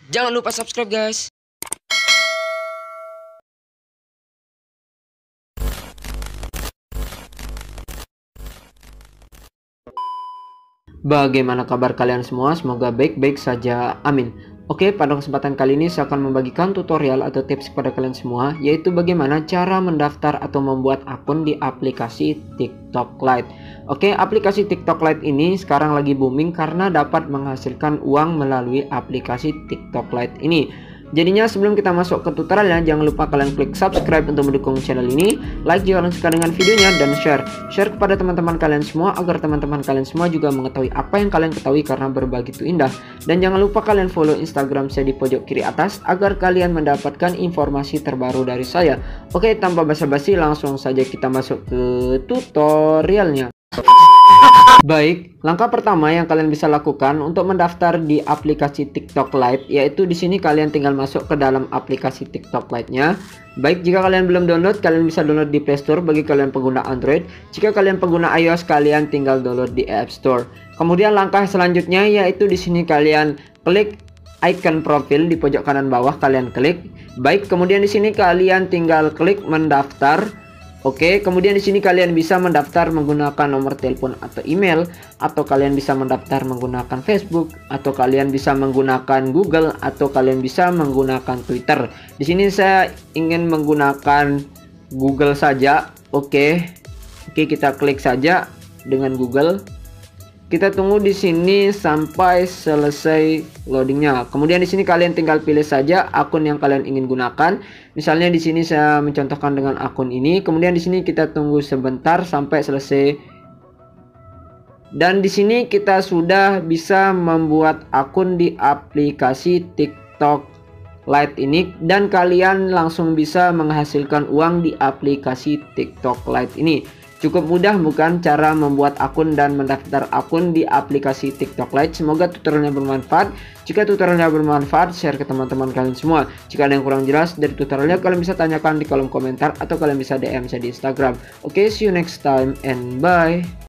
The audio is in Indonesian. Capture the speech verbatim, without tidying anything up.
Jangan lupa subscribe guys. Bagaimana kabar kalian semua? Semoga baik-baik saja, amin. Oke, pada kesempatan kali ini saya akan membagikan tutorial atau tips kepada kalian semua, yaitu bagaimana cara mendaftar atau membuat akun di aplikasi TikTok Lite. Oke, aplikasi TikTok Lite ini sekarang lagi booming karena dapat menghasilkan uang melalui aplikasi TikTok Lite ini. Jadinya sebelum kita masuk ke tutorialnya, jangan lupa kalian klik subscribe untuk mendukung channel ini, like jika kalian suka dengan videonya, dan share share kepada teman-teman kalian semua agar teman-teman kalian semua juga mengetahui apa yang kalian ketahui karena berbagi itu indah. Dan jangan lupa kalian follow Instagram saya di pojok kiri atas agar kalian mendapatkan informasi terbaru dari saya. Oke, tanpa basa-basi langsung saja kita masuk ke tutorialnya. Baik, langkah pertama yang kalian bisa lakukan untuk mendaftar di aplikasi TikTok Lite, yaitu di sini kalian tinggal masuk ke dalam aplikasi TikTok Lite-nya. Baik, jika kalian belum download, kalian bisa download di Play Store bagi kalian pengguna Android. Jika kalian pengguna iOS, kalian tinggal download di App Store. Kemudian langkah selanjutnya yaitu di sini kalian klik icon profil di pojok kanan bawah, kalian klik. Baik, kemudian di sini kalian tinggal klik mendaftar. Oke, kemudian di sini kalian bisa mendaftar menggunakan nomor telepon atau email, atau kalian bisa mendaftar menggunakan Facebook, atau kalian bisa menggunakan Google, atau kalian bisa menggunakan Twitter. Di sini saya ingin menggunakan Google saja. Oke. Oke, kita klik saja dengan Google. Kita tunggu di sini sampai selesai loadingnya. Kemudian di sini kalian tinggal pilih saja akun yang kalian ingin gunakan. Misalnya di sini saya mencontohkan dengan akun ini. Kemudian di sini kita tunggu sebentar sampai selesai. Dan di sini kita sudah bisa membuat akun di aplikasi TikTok Lite ini, dan kalian langsung bisa menghasilkan uang di aplikasi TikTok Lite ini. Cukup mudah bukan cara membuat akun dan mendaftar akun di aplikasi TikTok Lite. Semoga tutorialnya bermanfaat. Jika tutorialnya bermanfaat, share ke teman-teman kalian semua. Jika ada yang kurang jelas dari tutorialnya, kalian bisa tanyakan di kolom komentar atau kalian bisa D M saya di Instagram. Oke, see you next time and bye.